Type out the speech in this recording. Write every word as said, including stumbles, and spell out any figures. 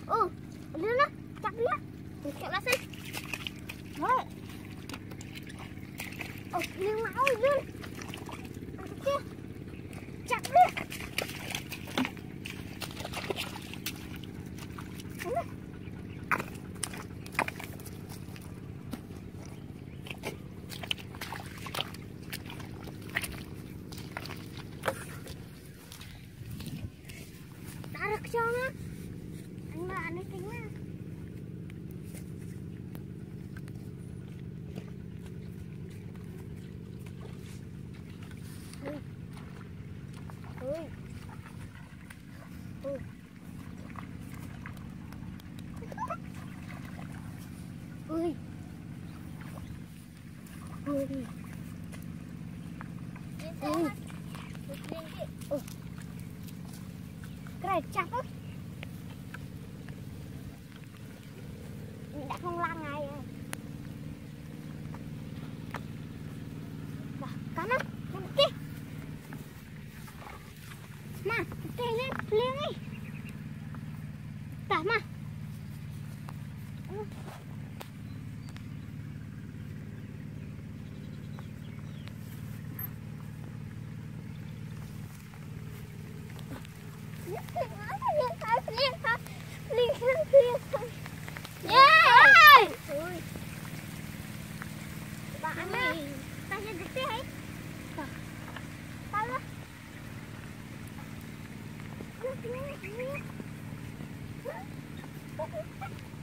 Ừ, lên đó, chặt đi á. Mình kẹo lá xanh. Đấy. Ồ, lên máu rồi lên. Ăn cái kia. Chặt đi. Đã được cho nó. Anh mà anh ấy kính mà. Ui. Ui. Ui. Ui. Ui. Ui. Ui. Cái này chặt á. Mình đã không lan ngay rồi. Đó, cắn á, cắn kia. Mà, cái lên, lên đi. Tả mà. Ừ. Yeah! Bạn ơi, ta sẽ được thế hết. Ta đó.